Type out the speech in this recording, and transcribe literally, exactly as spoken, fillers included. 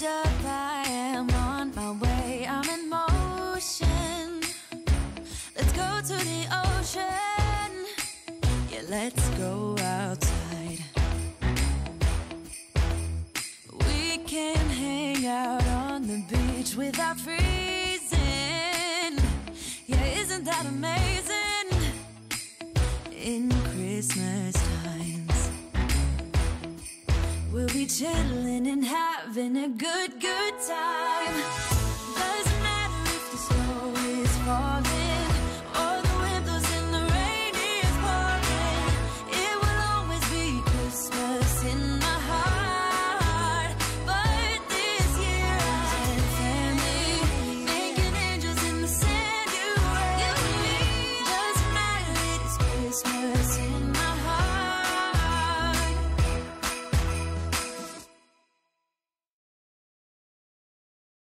hold up, I am on my way, I'm in motion. Let's go to the ocean. Yeah, let's go outside. We can hang out on the beach without freezing. Yeah, isn't that amazing? In Christmas times, we'll be chilling and having a good, good time.